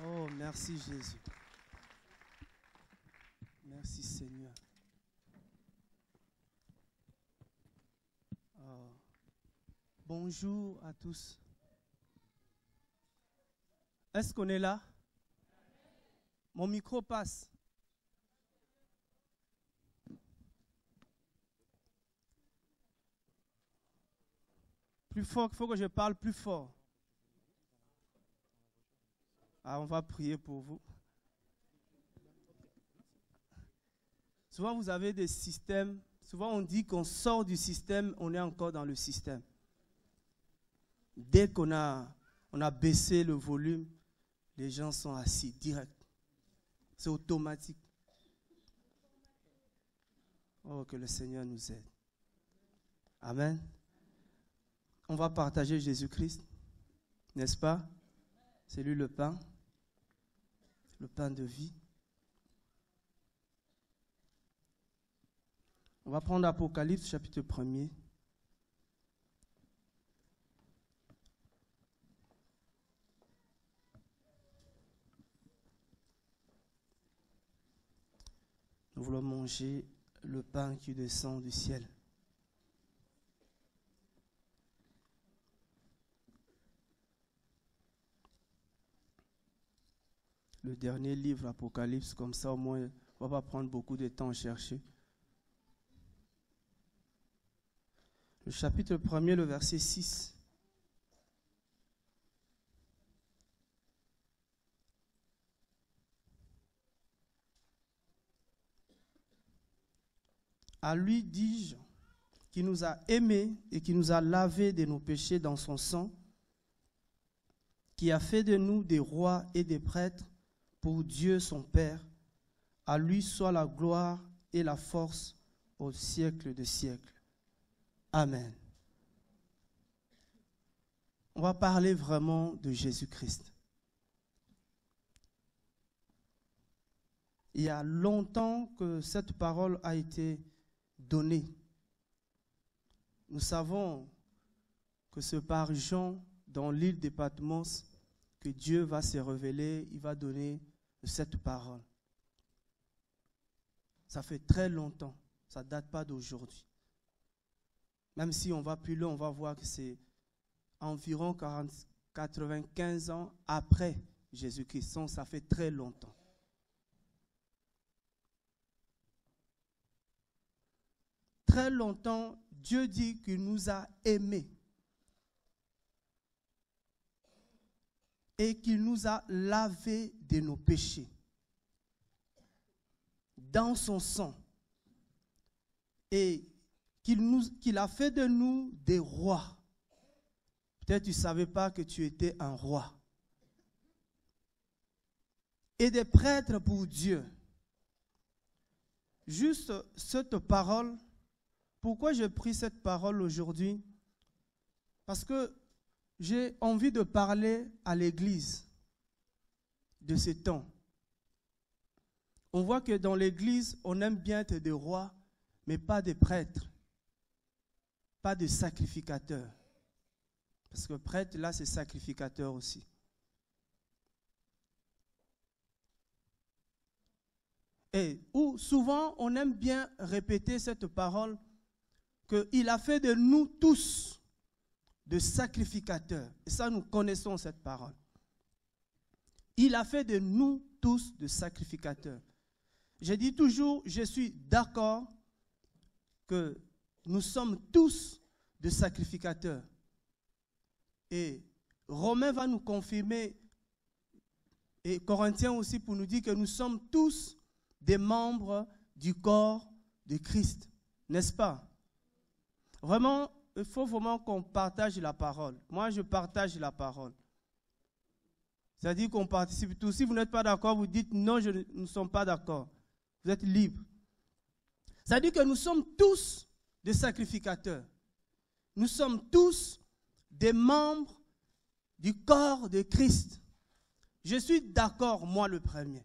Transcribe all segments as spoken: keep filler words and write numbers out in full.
Oh, merci Jésus. Merci Seigneur. Oh. Bonjour à tous. Est-ce qu'on est là? Mon micro passe. Plus fort, il faut que je parle plus fort. Ah, on va prier pour vous. Souvent, vous avez des systèmes. Souvent, on dit qu'on sort du système, on est encore dans le système. Dès qu'on a, on a baissé le volume, les gens sont assis direct. C'est automatique. Oh, que le Seigneur nous aide. Amen. On va partager Jésus-Christ, n'est-ce pas? C'est lui le pain, le pain de vie. On va prendre Apocalypse chapitre premier. Nous voulons manger le pain qui descend du ciel. Le dernier livre, Apocalypse, comme ça au moins, on ne va pas prendre beaucoup de temps à chercher. Le chapitre premier, le verset six. À lui dis-je, qui nous a aimés et qui nous a lavés de nos péchés dans son sang, qui a fait de nous des rois et des prêtres pour Dieu son Père. À lui soit la gloire et la force au siècle des siècles. Amen. On va parler vraiment de Jésus-Christ. Il y a longtemps que cette parole a été donnée. Nous savons que c'est par Jean, dans l'île de Patmos, que Dieu va se révéler, il va donner cette parole. Ça fait très longtemps, ça ne date pas d'aujourd'hui. Même si on va plus loin, on va voir que c'est environ quarante, quatre-vingt-quinze ans après Jésus-Christ. Donc ça fait très longtemps. Très longtemps, Dieu dit qu'il nous a aimés et qu'il nous a lavés de nos péchés dans son sang et qu'il nous, qu'il a fait de nous des rois. Peut-être tu ne savais pas que tu étais un roi. Et des prêtres pour Dieu. Juste cette parole, pourquoi j'ai pris cette parole aujourd'hui? Parce que j'ai envie de parler à l'Église de ce temps. On voit que dans l'Église, on aime bien être des rois, mais pas des prêtres, pas de sacrificateurs. Parce que prêtre, là, c'est sacrificateur aussi. Et où souvent, on aime bien répéter cette parole, qu'il a fait de nous tous de sacrificateurs. Et ça, nous connaissons cette parole. Il a fait de nous tous de sacrificateurs. Je dis toujours, je suis d'accord que nous sommes tous de sacrificateurs. Et Romain va nous confirmer, et Corinthiens aussi, pour nous dire que nous sommes tous des membres du corps de Christ. N'est-ce pas? Vraiment, il faut vraiment qu'on partage la parole. Moi, je partage la parole. C'est-à-dire qu'on participe tous. Si vous n'êtes pas d'accord, vous dites non, je, nous ne sommes pas d'accord. Vous êtes libres. C'est-à-dire que nous sommes tous des sacrificateurs. Nous sommes tous des membres du corps de Christ. Je suis d'accord, moi le premier.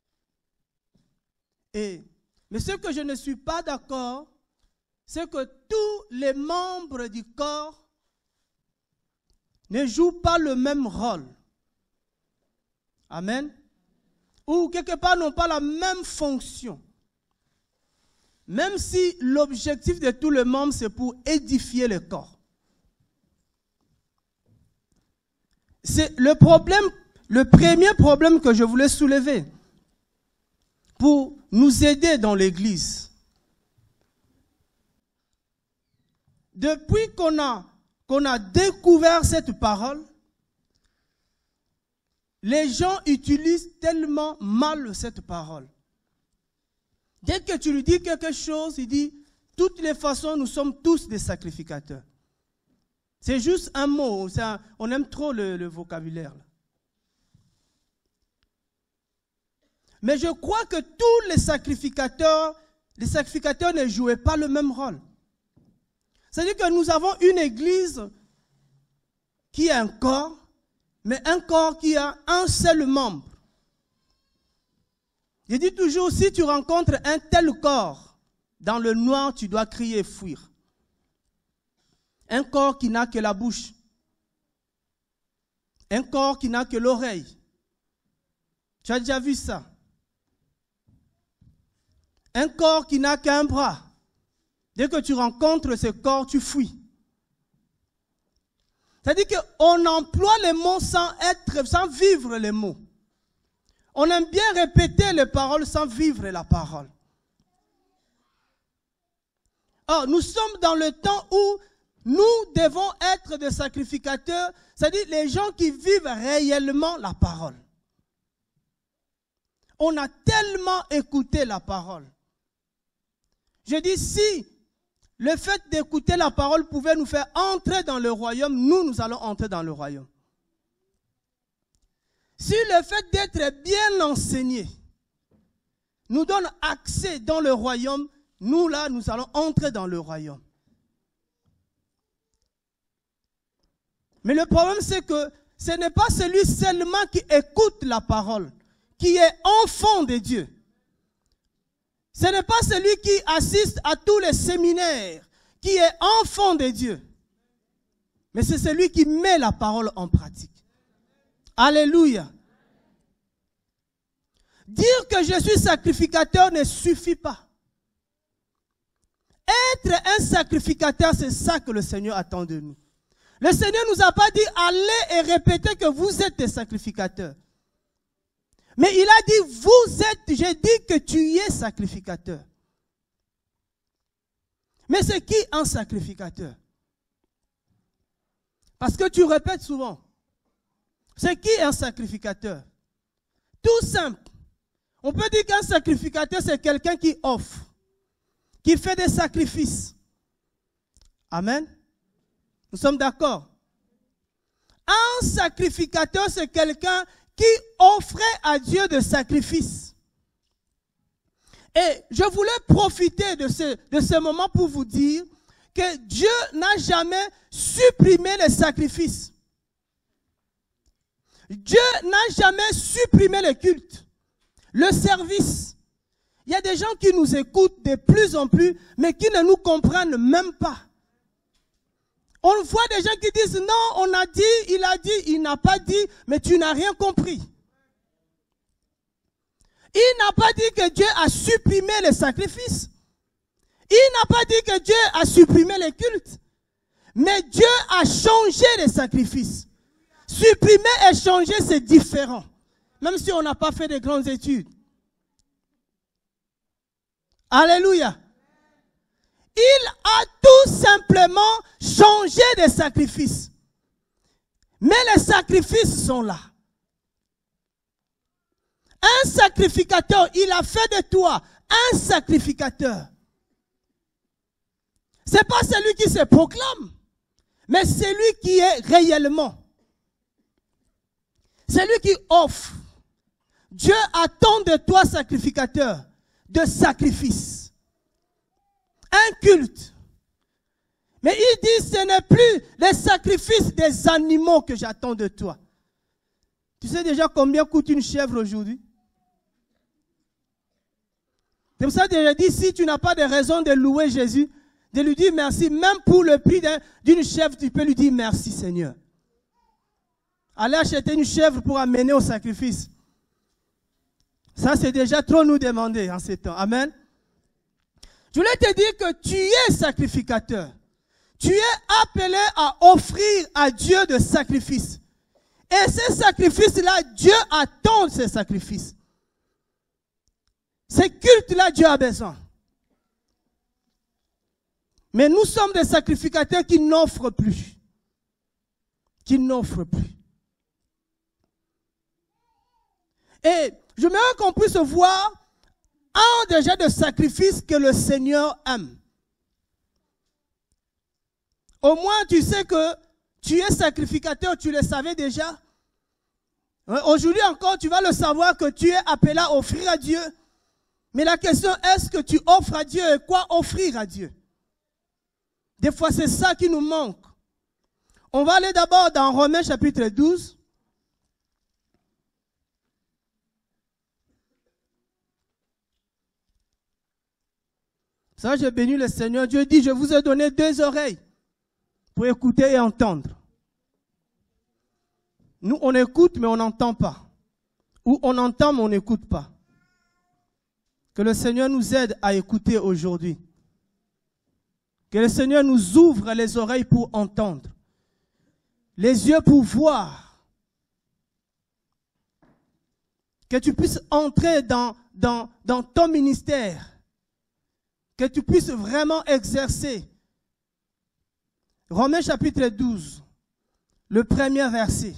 Et, mais ce que je ne suis pas d'accord, c'est que tous les membres du corps ne jouent pas le même rôle. Amen. Ou quelque part n'ont pas la même fonction. Même si l'objectif de tout le monde, c'est pour édifier le corps. C'est le problème, le premier problème que je voulais soulever pour nous aider dans l'Église. Depuis qu'on a, qu'on a découvert cette parole, les gens utilisent tellement mal cette parole. Dès que tu lui dis quelque chose, il dit, de toutes les façons, nous sommes tous des sacrificateurs. C'est juste un mot, un, on aime trop le, le vocabulaire. Mais je crois que tous les sacrificateurs, les sacrificateurs ne jouaient pas le même rôle. C'est-à-dire que nous avons une église qui a un corps, mais un corps qui a un seul membre. Je dis toujours, si tu rencontres un tel corps, dans le noir, tu dois crier et fuir. Un corps qui n'a que la bouche. Un corps qui n'a que l'oreille. Tu as déjà vu ça? Un corps qui n'a qu'un bras. Dès que tu rencontres ce corps, tu fuis. C'est-à-dire qu'on emploie les mots sans être, sans vivre les mots. On aime bien répéter les paroles sans vivre la parole. Or, nous sommes dans le temps où nous devons être des sacrificateurs, c'est-à-dire les gens qui vivent réellement la parole. On a tellement écouté la parole. Je dis, si le fait d'écouter la parole pouvait nous faire entrer dans le royaume, nous, nous allons entrer dans le royaume. Si le fait d'être bien enseigné nous donne accès dans le royaume, nous, là, nous allons entrer dans le royaume. Mais le problème, c'est que ce n'est pas celui seulement qui écoute la parole, qui est enfant de Dieu. Ce n'est pas celui qui assiste à tous les séminaires, qui est enfant de Dieu. Mais c'est celui qui met la parole en pratique. Alléluia. Dire que je suis sacrificateur ne suffit pas. Être un sacrificateur, c'est ça que le Seigneur attend de nous. Le Seigneur ne nous a pas dit, allez et répétez que vous êtes des sacrificateurs. Mais il a dit, vous êtes, j'ai dit que tu es sacrificateur. Mais c'est qui un sacrificateur? Parce que tu répètes souvent. C'est qui un sacrificateur? Tout simple. On peut dire qu'un sacrificateur, c'est quelqu'un qui offre, qui fait des sacrifices. Amen. Nous sommes d'accord. Un sacrificateur, c'est quelqu'un qui offrait à Dieu des sacrifices. Et je voulais profiter de ce, de ce moment pour vous dire que Dieu n'a jamais supprimé les sacrifices. Dieu n'a jamais supprimé le culte, le service. Il y a des gens qui nous écoutent de plus en plus, mais qui ne nous comprennent même pas. On voit des gens qui disent, non, on a dit, il a dit, il n'a pas dit, mais tu n'as rien compris. Il n'a pas dit que Dieu a supprimé les sacrifices. Il n'a pas dit que Dieu a supprimé les cultes. Mais Dieu a changé les sacrifices. Supprimer et changer, c'est différent. Même si on n'a pas fait de grandes études. Alléluia. Il a tout simplement changé les sacrifices. Mais les sacrifices sont là. Un sacrificateur, il a fait de toi un sacrificateur. Ce n'est pas celui qui se proclame, mais celui qui est réellement. Celui qui offre. Dieu attend de toi, sacrificateur, de sacrifice. Un culte. Mais il dit, ce n'est plus les sacrifices des animaux que j'attends de toi. Tu sais déjà combien coûte une chèvre aujourd'hui? C'est pour ça que je dis, si tu n'as pas de raison de louer Jésus, de lui dire merci, même pour le prix d'une chèvre, tu peux lui dire merci Seigneur. Allez acheter une chèvre pour amener au sacrifice. Ça, c'est déjà trop nous demander en ces temps. Amen. Je voulais te dire que tu es sacrificateur. Tu es appelé à offrir à Dieu des sacrifices. Et ces sacrifices-là, Dieu attend ces sacrifices. Ces cultes-là, Dieu a besoin. Mais nous sommes des sacrificateurs qui n'offrent plus. Qui n'offrent plus. Et j'aimerais qu'on puisse voir un déjà de sacrifices que le Seigneur aime. Au moins, tu sais que tu es sacrificateur, tu le savais déjà. Aujourd'hui encore, tu vas le savoir que tu es appelé à offrir à Dieu. Mais la question, est-ce que tu offres à Dieu et quoi offrir à Dieu? Des fois, c'est ça qui nous manque. On va aller d'abord dans Romains chapitre douze. Ça, j'ai béni le Seigneur. Dieu dit, je vous ai donné deux oreilles pour écouter et entendre. Nous, on écoute, mais on n'entend pas. Ou on entend, mais on n'écoute pas. Que le Seigneur nous aide à écouter aujourd'hui. Que le Seigneur nous ouvre les oreilles pour entendre. Les yeux pour voir. Que tu puisses entrer dans, dans, dans ton ministère. Que tu puisses vraiment exercer. Romains chapitre douze, le premier verset.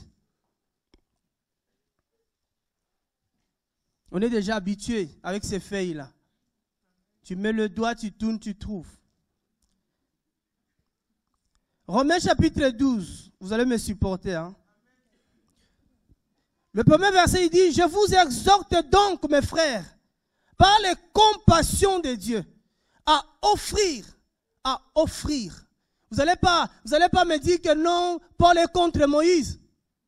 On est déjà habitué avec ces feuilles-là. Tu mets le doigt, tu tournes, tu trouves. Romains chapitre douze, vous allez me supporter. Hein? Le premier verset, il dit, « Je vous exhorte donc, mes frères, par les compassions de Dieu, à offrir, à offrir. » Vous n'allez pas, vous allez pas me dire que non, Paul est contre Moïse.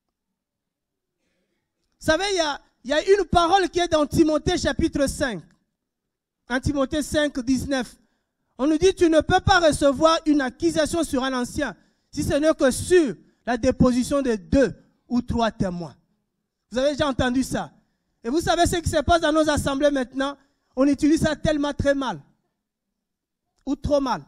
Vous savez, il y a, il y a une parole qui est dans Timothée chapitre cinq. En Timothée cinq, dix-neuf. On nous dit, tu ne peux pas recevoir une accusation sur un ancien, si ce n'est que sur la déposition de deux ou trois témoins. Vous avez déjà entendu ça. Et vous savez ce qui se passe dans nos assemblées maintenant? On utilise ça tellement très mal. Ou trop mal.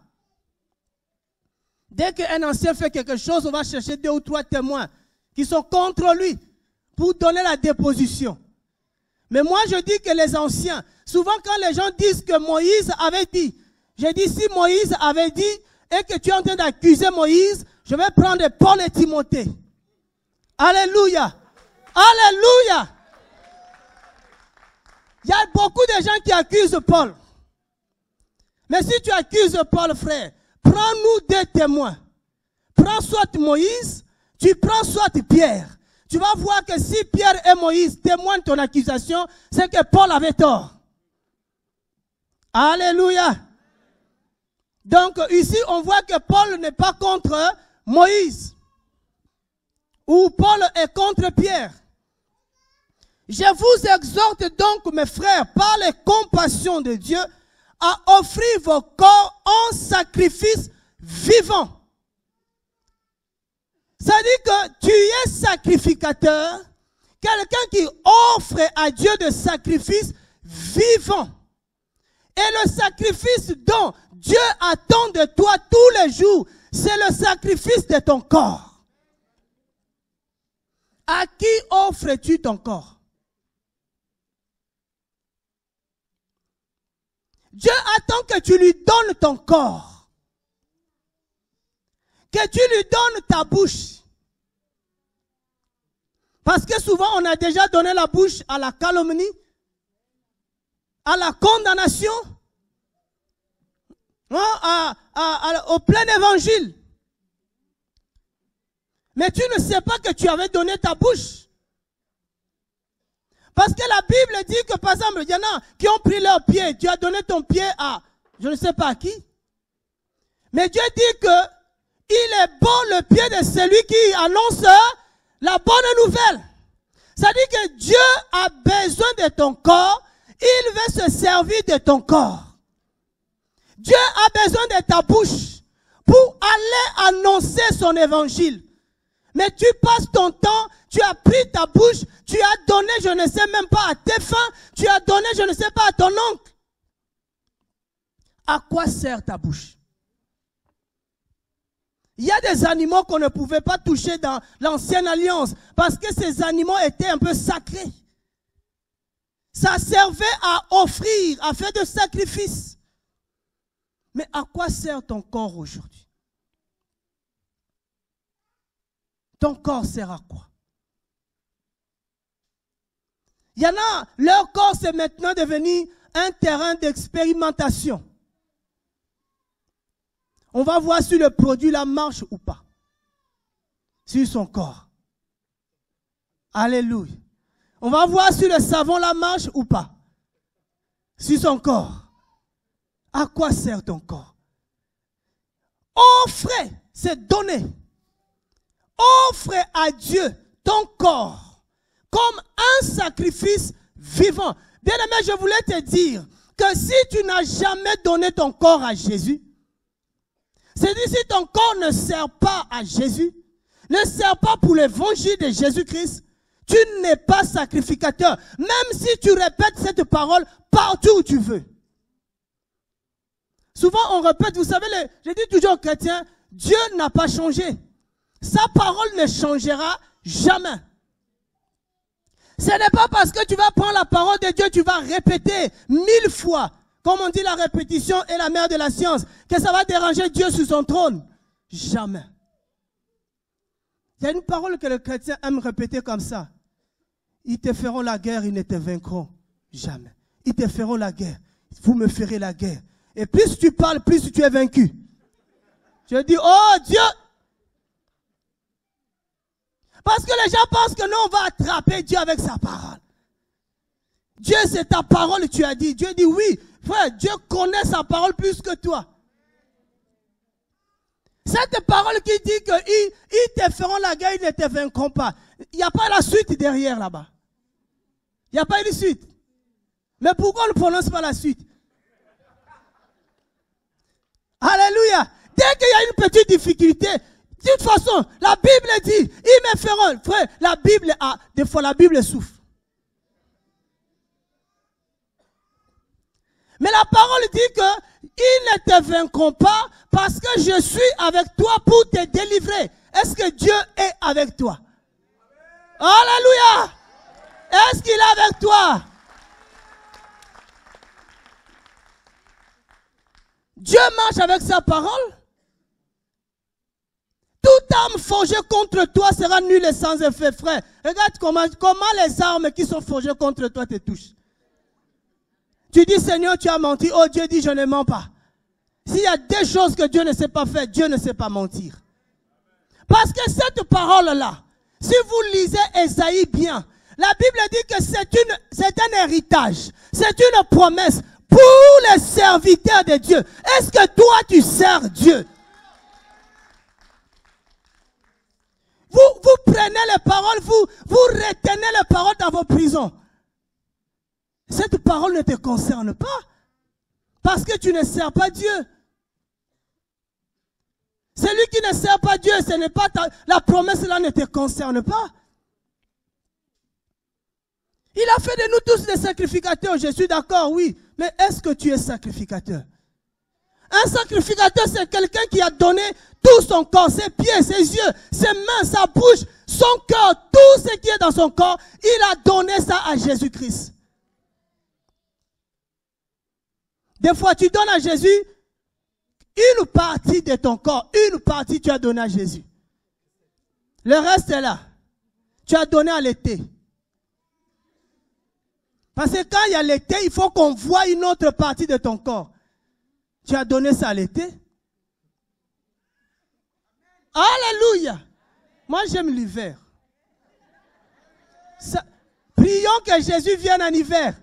Dès qu'un ancien fait quelque chose, on va chercher deux ou trois témoins qui sont contre lui pour donner la déposition. Mais moi, je dis que les anciens, souvent quand les gens disent que Moïse avait dit, j'ai dit si Moïse avait dit et que tu es en train d'accuser Moïse, je vais prendre Paul et Timothée. Alléluia. Alléluia. Il y a beaucoup de gens qui accusent Paul. Mais si tu accuses Paul, frère, prends-nous des témoins. Prends soit Moïse, tu prends soit Pierre. Tu vas voir que si Pierre et Moïse témoignent ton accusation, c'est que Paul avait tort. Alléluia. Donc ici, on voit que Paul n'est pas contre Moïse. Ou Paul est contre Pierre. Je vous exhorte donc, mes frères, par les compassions de Dieu, à offrir vos corps en sacrifice vivant. Ça dit que tu es sacrificateur, quelqu'un qui offre à Dieu des sacrifices vivants. Et le sacrifice dont Dieu attend de toi tous les jours, c'est le sacrifice de ton corps. À qui offres-tu ton corps? Dieu attend que tu lui donnes ton corps. Que tu lui donnes ta bouche. Parce que souvent on a déjà donné la bouche à la calomnie, à la condamnation, à, à, à, au plein évangile. Mais tu ne sais pas que tu avais donné ta bouche. Parce que la Bible dit que, par exemple, il y en a qui ont pris leur pied. Tu as donné ton pied à, je ne sais pas à qui. Mais Dieu dit que il est bon le pied de celui qui annonce la bonne nouvelle. Ça dit que Dieu a besoin de ton corps. Il veut se servir de ton corps. Dieu a besoin de ta bouche pour aller annoncer son évangile. Mais tu passes ton temps, tu as pris ta bouche, tu as donné, je ne sais même pas, à tes fins, tu as donné, je ne sais pas, à ton oncle. À quoi sert ta bouche? Il y a des animaux qu'on ne pouvait pas toucher dans l'ancienne alliance parce que ces animaux étaient un peu sacrés. Ça servait à offrir, à faire des sacrifices. Mais à quoi sert ton corps aujourd'hui? Ton corps sert à quoi? Il y en a, leur corps c'est maintenant devenu un terrain d'expérimentation. On va voir si le produit la marche ou pas. Sur son corps. Alléluia. On va voir si le savon la marche ou pas. Sur son corps. À quoi sert ton corps? Offrez, c'est donner. Offre à Dieu ton corps comme un sacrifice vivant. Bien-aimé, je voulais te dire que si tu n'as jamais donné ton corps à Jésus, c'est-à-dire si ton corps ne sert pas à Jésus, ne sert pas pour l'évangile de Jésus-Christ, tu n'es pas sacrificateur. Même si tu répètes cette parole partout où tu veux. Souvent on répète, vous savez, les, je dis toujours aux chrétiens, Dieu n'a pas changé. Sa parole ne changera jamais. Ce n'est pas parce que tu vas prendre la parole de Dieu, tu vas répéter mille fois, comme on dit la répétition est la mère de la science, que ça va déranger Dieu sur son trône. Jamais. Il y a une parole que les chrétiens aiment répéter comme ça. Ils te feront la guerre, ils ne te vaincront jamais. Ils te feront la guerre, vous me ferez la guerre. Et plus tu parles, plus tu es vaincu. Je dis, oh Dieu! Parce que les gens pensent que nous, on va attraper Dieu avec sa parole. Dieu, c'est ta parole, tu as dit. Dieu dit oui. Frère, Dieu connaît sa parole plus que toi. Cette parole qui dit qu'ils ils te feront la guerre, ils ne te vaincront pas. Il n'y a pas la suite derrière là-bas. Il n'y a pas une suite. Mais pourquoi on ne prononce pas la suite? Alléluia. Dès qu'il y a une petite difficulté, de toute façon, la Bible dit, ils me feront. Frère, la Bible a, des fois la Bible souffre. Mais la parole dit que ils ne te vaincront pas parce que je suis avec toi pour te délivrer. Est-ce que Dieu est avec toi? Alléluia! Est-ce qu'il est avec toi? Dieu marche avec sa parole. Toute arme forgée contre toi sera nulle et sans effet, frère. Regarde comment, comment les armes qui sont forgées contre toi te touchent. Tu dis, Seigneur, tu as menti. Oh, Dieu dit, je ne mens pas. S'il y a des choses que Dieu ne sait pas faire, Dieu ne sait pas mentir. Parce que cette parole-là, si vous lisez Ésaïe bien, la Bible dit que c'est une, c'est un héritage, c'est une promesse pour les serviteurs de Dieu. Est-ce que toi, tu sers Dieu? Vous, vous prenez les paroles, vous, vous retenez les paroles dans vos prisons. Cette parole ne te concerne pas. Parce que tu ne sers pas Dieu. Celui qui ne sert pas Dieu, ce n'est pas ta, la promesse là ne te concerne pas. Il a fait de nous tous des sacrificateurs, je suis d'accord, oui. Mais est-ce que tu es sacrificateur? Un sacrificateur, c'est quelqu'un qui a donné tout son corps, ses pieds, ses yeux, ses mains, sa bouche, son cœur, tout ce qui est dans son corps, il a donné ça à Jésus-Christ. Des fois, tu donnes à Jésus une partie de ton corps, une partie tu as donné à Jésus. Le reste est là. Tu as donné à l'été. Parce que quand il y a l'été, il faut qu'on voie une autre partie de ton corps. Tu as donné ça à l'été. Alléluia. Moi, j'aime l'hiver. Prions que Jésus vienne en hiver.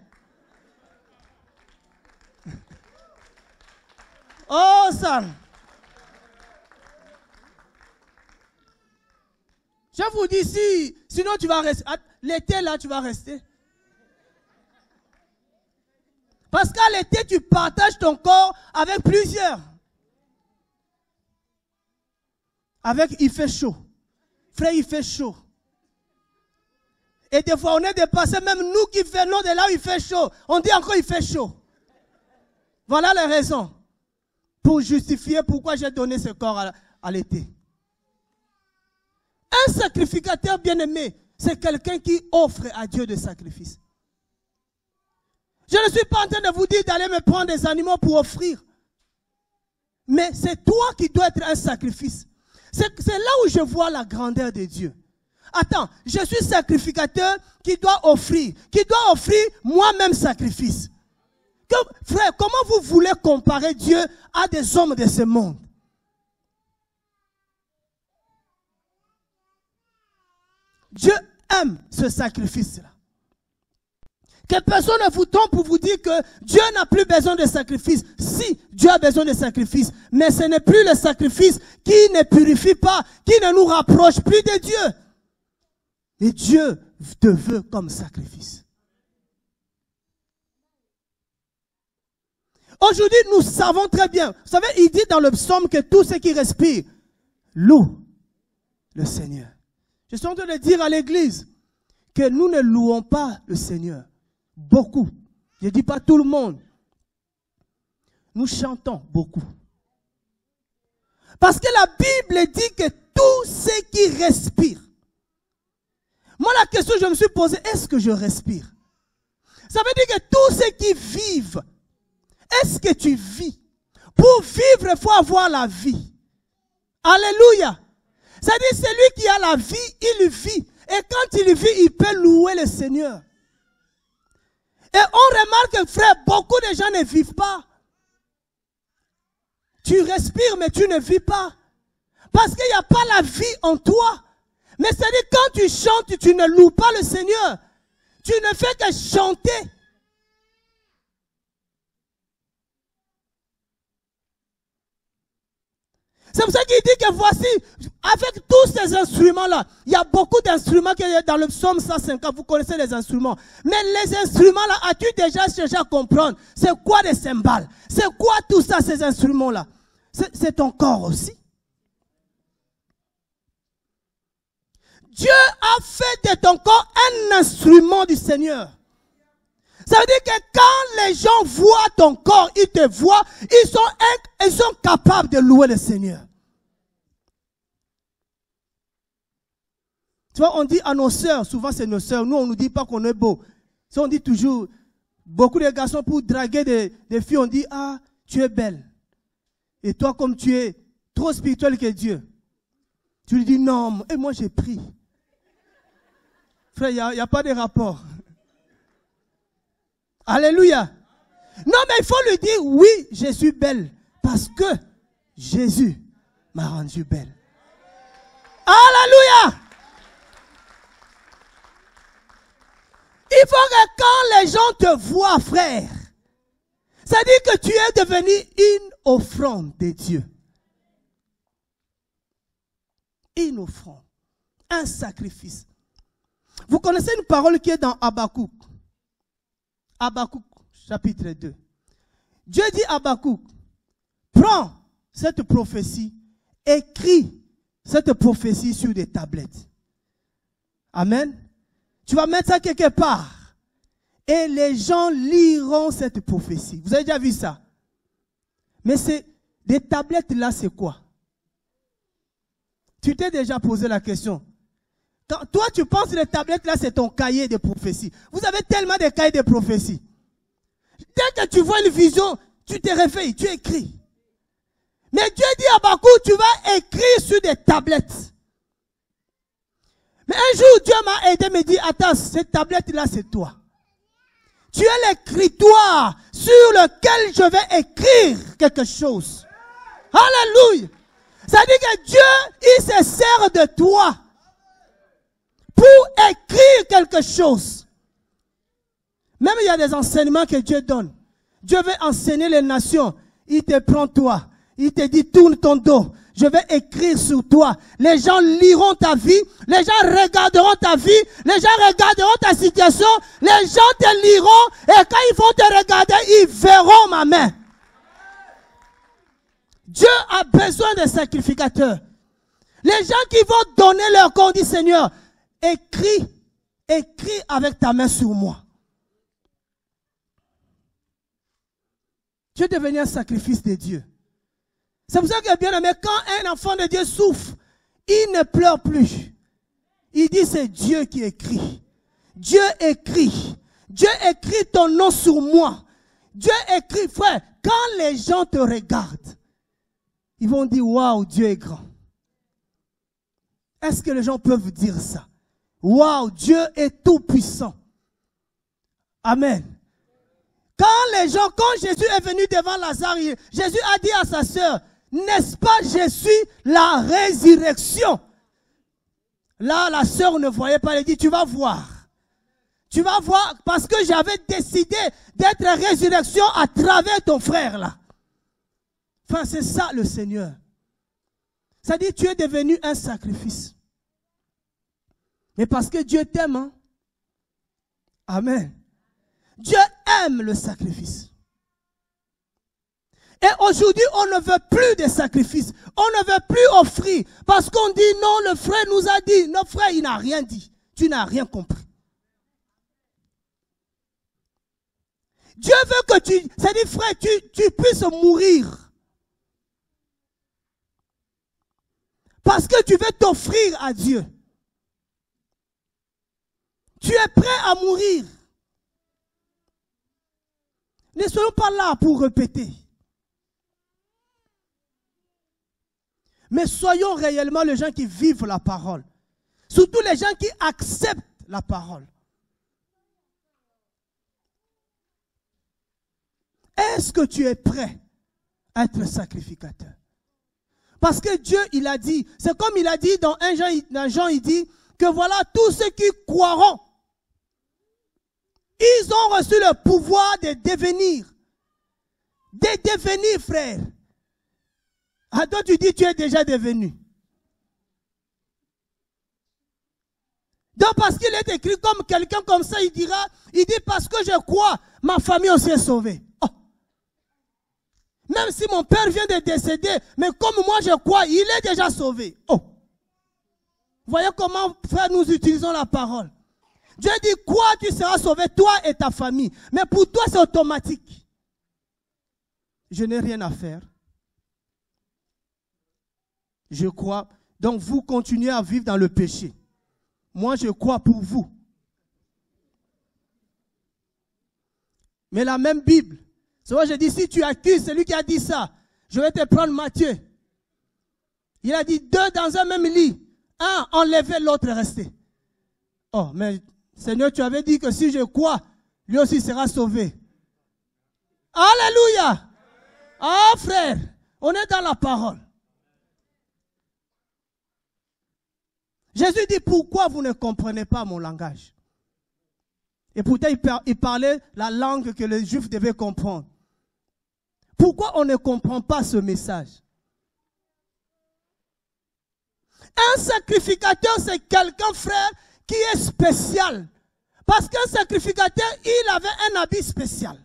Oh, ça. Je vous dis, si, sinon tu vas rester. L'été, là, tu vas rester. Parce qu'à l'été, tu partages ton corps avec plusieurs. Avec, il fait chaud. Il frère, il fait chaud. Et des fois, on est dépassé, même nous qui venons de là où il fait chaud. On dit encore il fait chaud. Voilà les raisons pour justifier pourquoi j'ai donné ce corps à, à l'été. Un sacrificateur bien-aimé, c'est quelqu'un qui offre à Dieu des sacrifices. Je ne suis pas en train de vous dire d'aller me prendre des animaux pour offrir. Mais c'est toi qui dois être un sacrifice. C'est là où je vois la grandeur de Dieu. Attends, je suis sacrificateur qui doit offrir, qui doit offrir moi-même sacrifice. Que, frère, comment vous voulez comparer Dieu à des hommes de ce monde? Dieu aime ce sacrifice-là. Que personne ne vous trompe pour vous dire que Dieu n'a plus besoin de sacrifice. Si, Dieu a besoin de sacrifice, mais ce n'est plus le sacrifice qui ne purifie pas, qui ne nous rapproche plus de Dieu. Et Dieu te veut comme sacrifice. Aujourd'hui, nous savons très bien. Vous savez, il dit dans le psaume que tout ce qui respire loue le Seigneur. Je suis en train de dire à l'église que nous ne louons pas le Seigneur. Beaucoup. Je ne dis pas tout le monde. Nous chantons beaucoup. Parce que la Bible dit que tout ce qui respire. Moi, la question que je me suis posée, est-ce que je respire? Ça veut dire que tous ceux qui vivent, est-ce que tu vis? Pour vivre, il faut avoir la vie. Alléluia. C'est-à-dire, celui qui a la vie, il vit. Et quand il vit, il peut louer le Seigneur. Et on remarque, frère, beaucoup de gens ne vivent pas. Tu respires, mais tu ne vis pas. Parce qu'il n'y a pas la vie en toi. Mais c'est-à-dire, quand tu chantes, tu ne loues pas le Seigneur. Tu ne fais que chanter. C'est pour ça qu'il dit que voici, avec tous ces instruments-là, il y a beaucoup d'instruments qui sont dans le psaume cent cinquante, vous connaissez les instruments. Mais les instruments-là, as-tu déjà cherché à comprendre? C'est quoi des cymbales? C'est quoi tout ça, ces instruments-là? C'est ton corps aussi. Dieu a fait de ton corps un instrument du Seigneur. Ça veut dire que quand les gens voient ton corps, ils te voient, ils sont, ils sont capables de louer le Seigneur. Tu vois, on dit à nos sœurs, souvent c'est nos sœurs, nous on ne nous dit pas qu'on est beau. Si on dit toujours, beaucoup de garçons pour draguer des, des filles, on dit, ah, tu es belle. Et toi, comme tu es trop spirituel que Dieu, tu lui dis, non, et moi j'ai pris. Frère, il n'y a, a pas de rapport. Alléluia. Non, mais il faut lui dire, oui, je suis belle. Parce que Jésus m'a rendue belle. Alléluia. Il faut que quand les gens te voient, frère, ça dit que tu es devenu une offrande de Dieu. Une offrande. Un sacrifice. Vous connaissez une parole qui est dans Habakkuk. Habakkuk, chapitre deux. Dieu dit à Habakkuk, prends cette prophétie, écris cette prophétie sur des tablettes. Amen. Tu vas mettre ça quelque part. Et les gens liront cette prophétie. Vous avez déjà vu ça? Mais c'est des tablettes là, c'est quoi? Tu t'es déjà posé la question. Quand toi, tu penses que les tablettes là, c'est ton cahier de prophétie. Vous avez tellement de cahiers de prophétie. Dès que tu vois une vision, tu te réveilles, tu écris. Mais Dieu dit à Habakkuk, tu vas écrire sur des tablettes. Mais un jour, Dieu m'a aidé, me dit, attends, cette tablette-là, c'est toi. Tu es l'écritoire sur lequel je vais écrire quelque chose. Alléluia. Ça dit que Dieu, il se sert de toi pour écrire quelque chose. Même il y a des enseignements que Dieu donne. Dieu veut enseigner les nations. Il te prend toi. Il te dit, tourne ton dos. Je vais écrire sur toi. Les gens liront ta vie. Les gens regarderont ta vie. Les gens regarderont ta situation. Les gens te liront. Et quand ils vont te regarder, ils verront ma main. Dieu a besoin de sacrificateurs. Les gens qui vont donner leur corps, dit Seigneur, écris, écris avec ta main sur moi. Tu es devenu un sacrifice de Dieu. C'est pour ça que, bien aimé, quand un enfant de Dieu souffre, il ne pleure plus. Il dit c'est Dieu qui écrit. Dieu écrit. Dieu écrit ton nom sur moi. Dieu écrit, frère, quand les gens te regardent, ils vont dire, waouh, Dieu est grand. Est-ce que les gens peuvent dire ça? Waouh, Dieu est tout puissant. Amen. Quand les gens, quand Jésus est venu devant Lazare, Jésus a dit à sa sœur, n'est-ce pas, je suis la résurrection. Là, la sœur ne voyait pas, elle dit, tu vas voir. Tu vas voir, parce que j'avais décidé d'être résurrection à travers ton frère là. Enfin, c'est ça le Seigneur. Ça dit, tu es devenu un sacrifice. Mais parce que Dieu t'aime, hein? Amen. Dieu aime le sacrifice. Et aujourd'hui, on ne veut plus de sacrifices. On ne veut plus offrir. Parce qu'on dit, non, le frère nous a dit. Non, frère, il n'a rien dit. Tu n'as rien compris. Dieu veut que tu, c'est-à-dire, frère, tu, tu puisses mourir. Parce que tu veux t'offrir à Dieu. Tu es prêt à mourir. Ne soyons pas là pour répéter. Mais soyons réellement les gens qui vivent la parole. Surtout les gens qui acceptent la parole. Est-ce que tu es prêt à être sacrificateur? Parce que Dieu, il a dit, c'est comme il a dit dans un Jean, dans Jean, il dit que voilà, tous ceux qui croiront, ils ont reçu le pouvoir de devenir. De devenir, frère. Ah, toi, tu dis, tu es déjà devenu. Donc, parce qu'il est écrit comme quelqu'un comme ça, il dira, il dit, parce que je crois, ma famille aussi est sauvée. Oh. Même si mon père vient de décéder, mais comme moi je crois, il est déjà sauvé. Oh. Voyez comment, frère, nous utilisons la parole. Dieu dit, quoi, tu seras sauvé, toi et ta famille. Mais pour toi, c'est automatique. Je n'ai rien à faire. Je crois. Donc, vous continuez à vivre dans le péché. Moi, je crois pour vous. Mais la même Bible. C'est vrai, je dis, si tu accuses celui qui a dit ça, je vais te prendre Matthieu. Il a dit, deux dans un même lit. Un enlevé, l'autre resté. Oh, mais Seigneur, tu avais dit que si je crois, lui aussi sera sauvé. Alléluia. Ah, frère, on est dans la parole. Jésus dit, pourquoi vous ne comprenez pas mon langage? Et pourtant, il parlait la langue que les Juifs devaient comprendre. Pourquoi on ne comprend pas ce message? Un sacrificateur, c'est quelqu'un, frère, qui est spécial. Parce qu'un sacrificateur, il avait un habit spécial.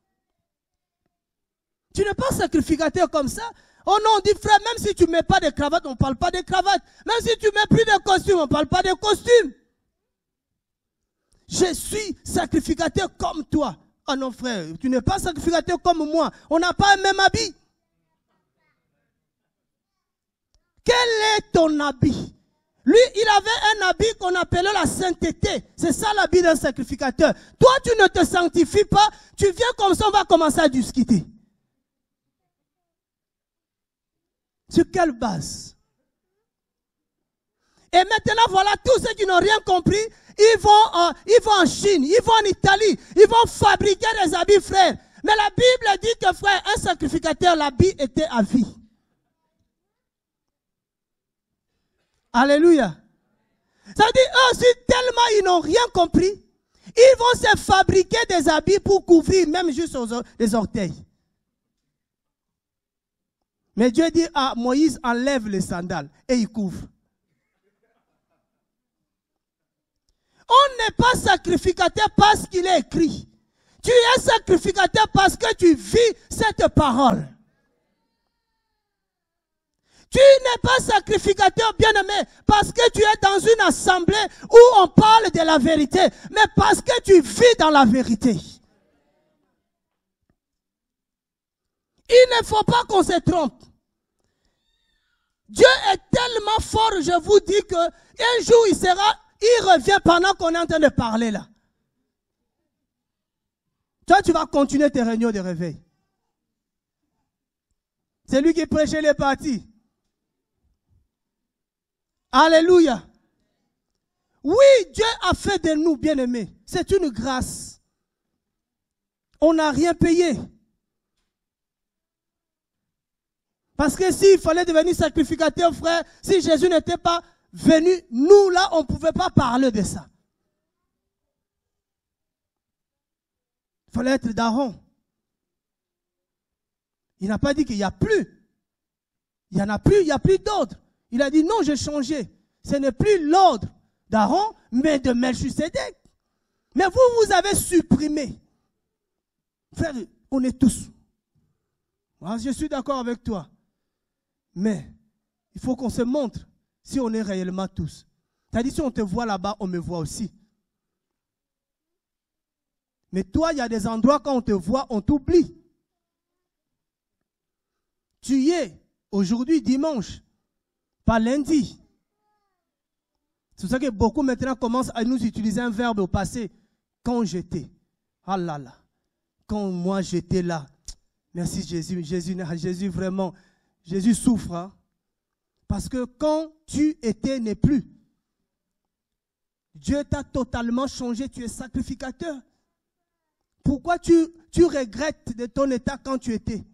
Tu n'es pas sacrificateur comme ça. Oh non, on dit, frère, même si tu ne mets pas de cravate, on ne parle pas de cravate. Même si tu ne mets plus de costume, on ne parle pas de costume. Je suis sacrificateur comme toi. Ah non, frère, tu n'es pas sacrificateur comme moi. On n'a pas un même habit. Quel est ton habit? Lui, il avait un habit qu'on appelait la sainteté. C'est ça l'habit d'un sacrificateur. Toi, tu ne te sanctifies pas. Tu viens comme ça, on va commencer à discuter. Sur quelle base? Et maintenant, voilà, tous ceux qui n'ont rien compris, ils vont, euh, ils vont en Chine, ils vont en Italie, ils vont fabriquer des habits, frère. Mais la Bible dit que, frère, un sacrificateur, l'habit était à vie. Alléluia. Ça dit, eux aussi, tellement ils n'ont rien compris, ils vont se fabriquer des habits pour couvrir, même juste aux, les orteils. Mais Dieu dit à Moïse, enlève les sandales et il couvre. On n'est pas sacrificateur parce qu'il est écrit. Tu es sacrificateur parce que tu vis cette parole. Tu n'es pas sacrificateur, bien-aimé, parce que tu es dans une assemblée où on parle de la vérité, mais parce que tu vis dans la vérité. Il ne faut pas qu'on se trompe. Dieu est tellement fort, je vous dis que un jour il sera, il revient pendant qu'on est en train de parler là. Toi, tu vas continuer tes réunions de réveil. C'est lui qui prêchait les parties. Alléluia. Oui, Dieu a fait de nous, bien-aimés. C'est une grâce. On n'a rien payé. Parce que s'il fallait devenir sacrificateur, frère, si Jésus n'était pas venu, nous, là, on ne pouvait pas parler de ça. Il fallait être d'Aaron. Il n'a pas dit qu'il n'y a plus. Il n'y en a plus, il n'y a plus d'ordre. Il a dit non, j'ai changé. Ce n'est plus l'ordre d'Aaron, mais de Melchisedec. Mais vous, vous avez supprimé. Frère, on est tous. Moi, je suis d'accord avec toi. Mais il faut qu'on se montre si on est réellement tous. C'est-à-dire si on te voit là-bas, on me voit aussi. Mais toi, il y a des endroits quand on te voit, on t'oublie. Tu y es aujourd'hui, dimanche, pas lundi. C'est pour ça que beaucoup maintenant commencent à nous utiliser un verbe au passé. Quand j'étais. Ah là là. Quand moi j'étais là. Merci Jésus. Jésus, Jésus vraiment. Jésus souffre. Hein? Parce que quand tu étais n'est plus. Dieu t'a totalement changé. Tu es sacrificateur. Pourquoi tu, tu regrettes de ton état quand tu étais?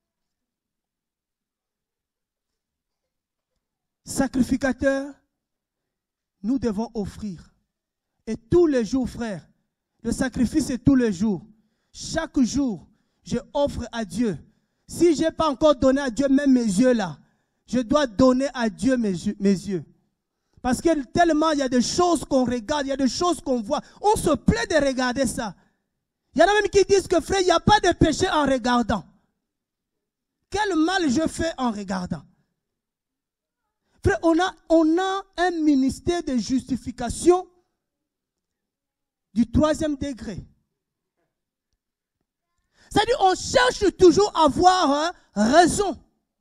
Sacrificateur, nous devons offrir. Et tous les jours, frère, le sacrifice est tous les jours. Chaque jour, je offre à Dieu. Si je n'ai pas encore donné à Dieu même mes yeux là, je dois donner à Dieu mes yeux, mes yeux. Parce que tellement il y a des choses qu'on regarde, il y a des choses qu'on voit. On se plaît de regarder ça. Il y en a même qui disent que frère, il n'y a pas de péché en regardant. Quel mal je fais en regardant? Frère, on a, on a un ministère de justification du troisième degré. C'est-à-dire on cherche toujours à avoir hein, raison.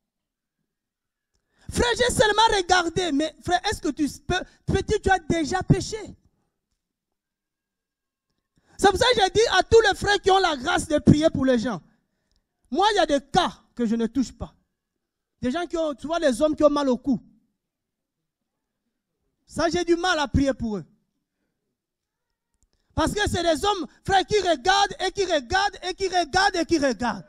Frère, j'ai seulement regardé, mais frère, est-ce que tu peux, peut-être tu as déjà péché? C'est pour ça que j'ai dit à tous les frères qui ont la grâce de prier pour les gens. Moi, il y a des cas que je ne touche pas. Des gens qui ont, tu vois, les hommes qui ont mal au cou. Ça, j'ai du mal à prier pour eux. Parce que c'est des hommes, frères, qui regardent et qui regardent et qui regardent et qui regardent.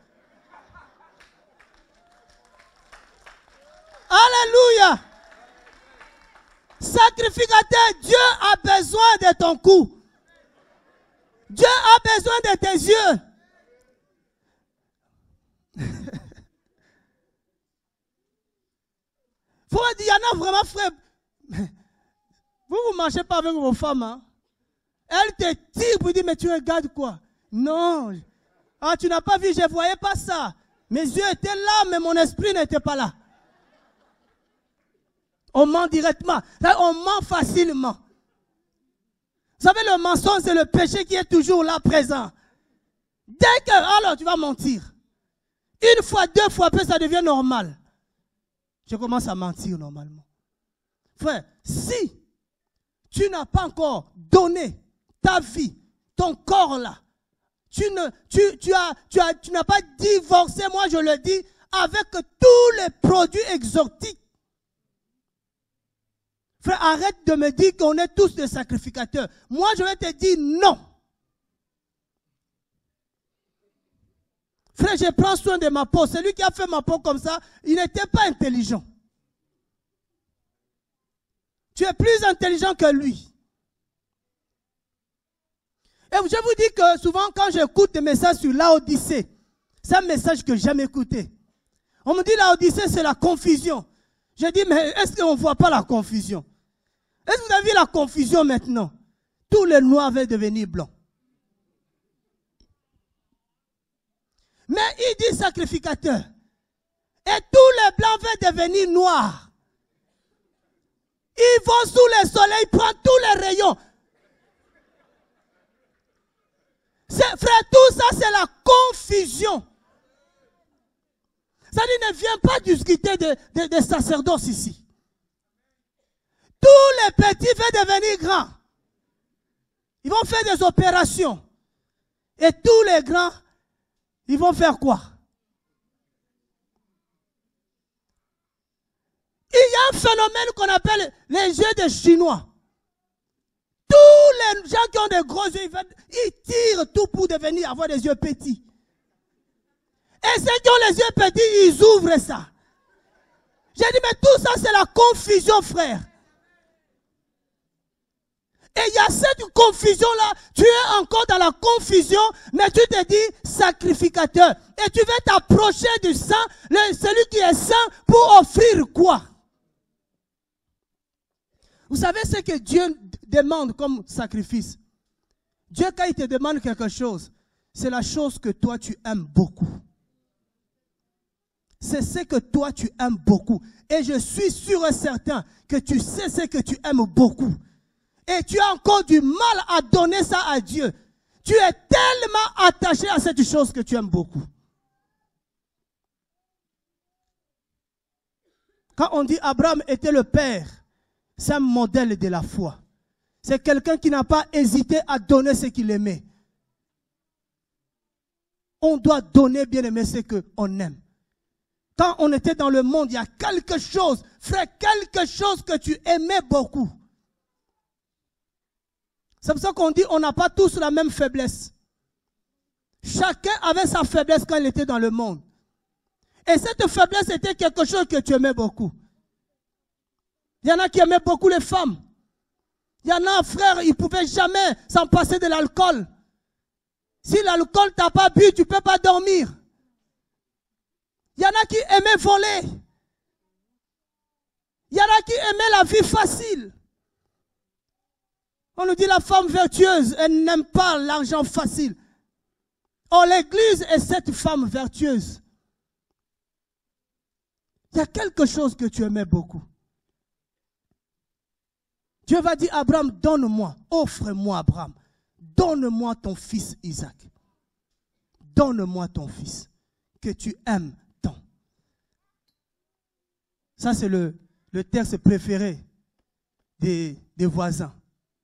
Alléluia. Sacrificateur, Dieu a besoin de ton cou. Dieu a besoin de tes yeux. Faut dire, il y en a vraiment, frère. Vous ne marchez pas avec vos femmes. Hein? Elles te tirent pour dire, mais tu regardes quoi? Non. Ah, tu n'as pas vu, je ne voyais pas ça. Mes yeux étaient là, mais mon esprit n'était pas là. On ment directement. On ment facilement. Vous savez, le mensonge, c'est le péché qui est toujours là présent. Dès que, alors tu vas mentir. Une fois, deux fois, après ça devient normal. Je commence à mentir normalement. Frère, si tu n'as pas encore donné ta vie, ton corps là, tu ne, tu, tu as, tu as, tu n'as pas divorcé, moi je le dis, avec tous les produits exotiques. Frère, arrête de me dire qu'on est tous des sacrificateurs. Moi, je vais te dire non. Frère, je prends soin de ma peau. Celui qui a fait ma peau comme ça, il n'était pas intelligent. Tu es plus intelligent que lui. Et je vous dis que souvent, quand j'écoute des messages sur Laodicée, c'est un message que j'ai jamais écouté. On me dit Laodicée, c'est la confusion. Je dis, mais est-ce qu'on ne voit pas la confusion? Est-ce que vous avez vu la confusion maintenant? Tous les noirs avaient devenu blancs. Mais il dit sacrificateur. Et tous les blancs vont devenir noirs. Ils vont sous le soleil, ils prennent tous les rayons. Frère, tout ça, c'est la confusion. Ça dit, ne viens pas discuter de, de, de sacerdoce ici. Tous les petits vont devenir grands. Ils vont faire des opérations. Et tous les grands, ils vont faire quoi? Il y a un phénomène qu'on appelle les yeux des Chinois. Tous les gens qui ont des gros yeux, ils tirent tout pour devenir, avoir des yeux petits. Et ceux qui ont les yeux petits, ils ouvrent ça. J'ai dit, mais tout ça, c'est la confusion, frère. Et il y a cette confusion-là. Tu es encore dans la confusion, mais tu te dis sacrificateur. Et tu veux t'approcher du sang, le, celui qui est saint, pour offrir quoi? Vous savez ce que Dieu demande comme sacrifice? Dieu, quand il te demande quelque chose, c'est la chose que toi tu aimes beaucoup. C'est ce que toi tu aimes beaucoup. Et je suis sûr et certain que tu sais ce que tu aimes beaucoup. Et tu as encore du mal à donner ça à Dieu. Tu es tellement attaché à cette chose que tu aimes beaucoup. Quand on dit Abraham était le père, c'est un modèle de la foi. C'est quelqu'un qui n'a pas hésité à donner ce qu'il aimait. On doit donner, bien aimé, ce qu'on aime. Quand on était dans le monde, il y a quelque chose, frère, quelque chose que tu aimais beaucoup. C'est pour ça qu'on dit on n'a pas tous la même faiblesse. Chacun avait sa faiblesse quand il était dans le monde. Et cette faiblesse était quelque chose que tu aimais beaucoup. Il y en a qui aimaient beaucoup les femmes. Il y en a, frère, ils ne pouvaient jamais s'en passer de l'alcool. Si l'alcool t'a pas bu, tu ne peux pas dormir. Il y en a qui aimaient voler. Il y en a qui aimaient la vie facile. On nous dit la femme vertueuse, elle n'aime pas l'argent facile. Or, l'église est cette femme vertueuse. Il y a quelque chose que tu aimais beaucoup. Dieu va dire, Abraham, donne-moi, offre-moi Abraham, donne-moi ton fils Isaac. Donne-moi ton fils que tu aimes tant. Ça, c'est le, le texte préféré des, des voisins.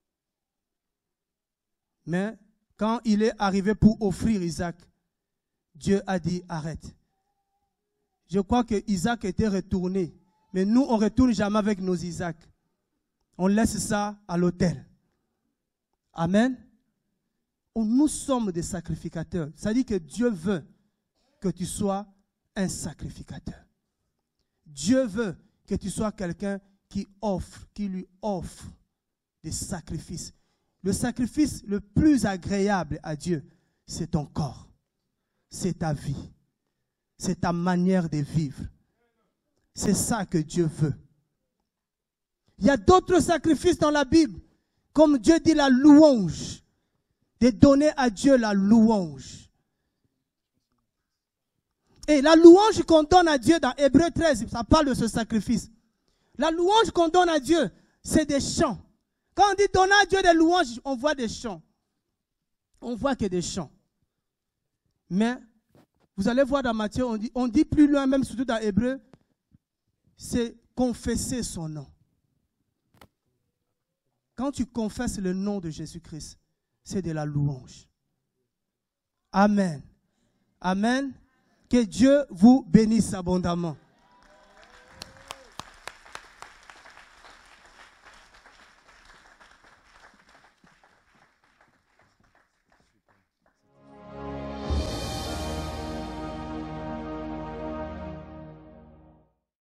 Mais quand il est arrivé pour offrir Isaac, Dieu a dit, arrête. Je crois que Isaac était retourné. Mais nous, on ne retourne jamais avec nos Isaac. On laisse ça à l'autel. Amen. Nous sommes des sacrificateurs. Ça dit que Dieu veut que tu sois un sacrificateur. Dieu veut que tu sois quelqu'un qui offre, qui lui offre des sacrifices. Le sacrifice le plus agréable à Dieu, c'est ton corps, c'est ta vie, c'est ta manière de vivre. C'est ça que Dieu veut. Il y a d'autres sacrifices dans la Bible, comme Dieu dit la louange, de donner à Dieu la louange. Et la louange qu'on donne à Dieu dans Hébreux treize, ça parle de ce sacrifice. La louange qu'on donne à Dieu, c'est des chants. Quand on dit donner à Dieu des louanges, on voit des chants. On voit que des chants. Mais, vous allez voir dans Matthieu, on dit, on dit plus loin, même surtout dans Hébreu, c'est confesser son nom. Quand tu confesses le nom de Jésus-Christ, c'est de la louange. Amen. Amen. Que Dieu vous bénisse abondamment.